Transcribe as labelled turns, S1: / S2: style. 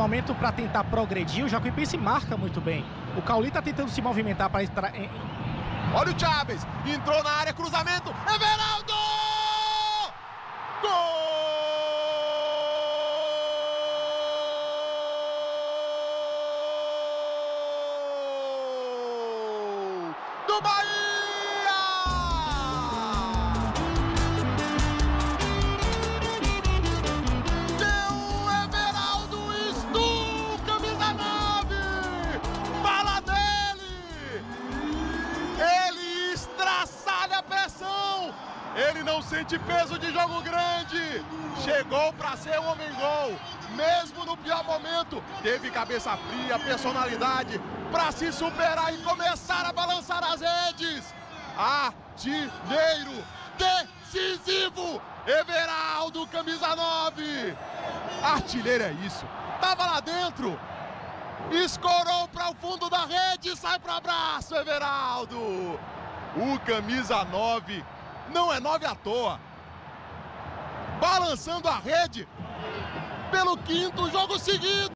S1: momento para tentar progredir, o Jacuipense marca muito bem. O Cauli está tentando se movimentar para entrar.
S2: Olha o Chaves, entrou na área, cruzamento, Everaldo! Gol! Do Bahia! Ele não sente peso de jogo grande, chegou para ser um homem-gol, mesmo no pior momento, teve cabeça fria, personalidade, para se superar e começar a balançar as redes. Artilheiro, decisivo, Everaldo, camisa 9. Artilheiro é isso, tava lá dentro, escorou para o fundo da rede, sai para abraço, Everaldo. O camisa 9 não é 9 à toa. Balançando a rede pelo 5º jogo seguido.